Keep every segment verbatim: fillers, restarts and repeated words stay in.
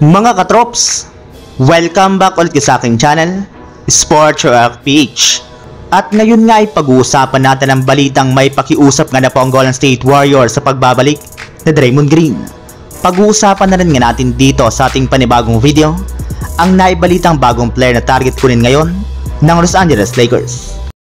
Mga katrops, welcome back ulit sa aking channel, Sports React P H. At ngayon nga ay pag-uusapan natin ang balitang may pakiusap nga na po ang Golden State Warriors sa pagbabalik ni Draymond Green. Pag-uusapan na rin nga natin dito sa ating panibagong video ang naibalitang bagong player na target kunin ngayon ng Los Angeles Lakers.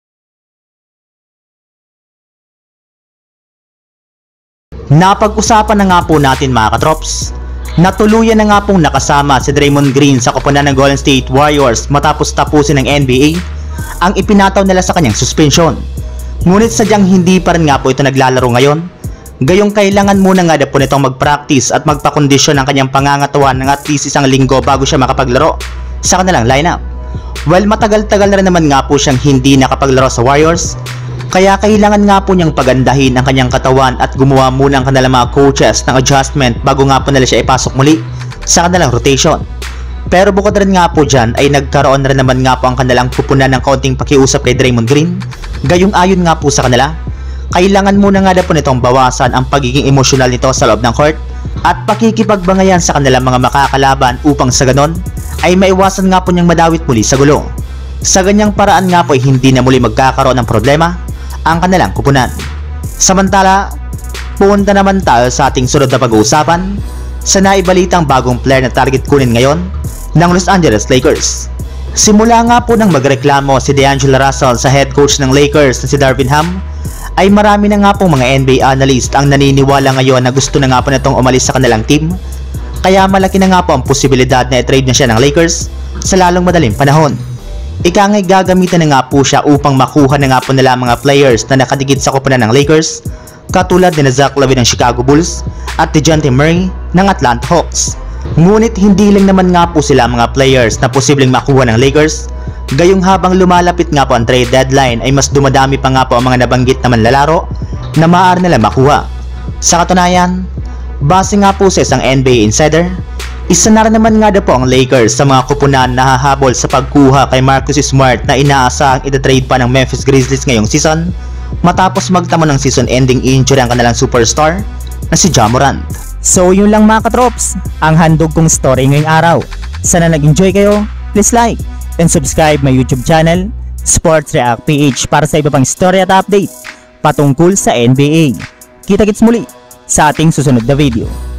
Napag-usapan na nga po natin mga katrops, natuluyan na nga pong nakasama si Draymond Green sa koponan ng Golden State Warriors matapos tapusin ng N B A ang ipinataw nila sa kanyang suspension. Ngunit sadyang hindi pa rin nga po ito naglalaro ngayon, gayong kailangan muna nga na po nitong mag-practice at magpakondisyon ng kanyang pangangatawan ng at least isang linggo bago siya makapaglaro sa kanilang lineup. Well, matagal-tagal na rin naman nga po siyang hindi nakapaglaro sa Warriors, kaya kailangan nga po niyang pagandahin ang kanyang katawan at gumawa muna ang kanilang mga coaches ng adjustment bago nga po nila siya ipasok muli sa kanilang rotation. Pero bukod rin nga po dyan ay nagkaroon rin naman nga po ang kanilang pupunan ng kaunting pakiusap kay Draymond Green. Gayong ayon nga po sa kanila, kailangan muna nga na po nitong bawasan ang pagiging emosyonal nito sa loob ng court at pakikipagbangayan sa kanilang mga makakalaban upang sa ganon ay maiwasan nga po niyang madawit muli sa gulo. Sa ganyang paraan nga po ay hindi na muli magkakaroon ng problema ang kanilang kupunan. Samantala, punta naman tayo sa ating sunod na pag-uusapan sa naibalitang bagong player na target kunin ngayon ng Los Angeles Lakers. Simula nga po nang magreklamo si D'Angelo Russell sa head coach ng Lakers na si Darvin Ham, ay marami na nga pong mga N B A analyst ang naniniwala ngayon na gusto na nga po nitong umalis sa kanilang team. Kaya malaki na nga po ang posibilidad na i-trade na siya ng Lakers sa lalong madaling panahon. Ika nga'y gagamitin na nga po siya upang makuha na nga po nila mga players na nakadikit sa koponan ng Lakers, katulad ni Zach LaVine ng Chicago Bulls at DeJounte Murray ng Atlanta Hawks. Ngunit hindi lang naman nga po sila mga players na posibleng makuha ng Lakers, gayong habang lumalapit nga po ang trade deadline ay mas dumadami pa nga po ang mga nabanggit na manlalaro na maaari nila makuha. Sa katunayan, base nga po sa isang N B A insider, isa na rin naman nga na po ang Lakers sa mga kupunan na hahabol sa pagkuha kay Marcus Smart na inaasahang itatrade pa ng Memphis Grizzlies ngayong season matapos magtamo ng season-ending injury ang kanilang superstar na si Ja Morant. So yun lang mga katrops, ang handog kong story ngayong araw. Sana nag-enjoy kayo, please like and subscribe my YouTube channel, Sports React P H, para sa iba pang story at update patungkol sa N B A. Kita-kits muli sa ating susunod na video.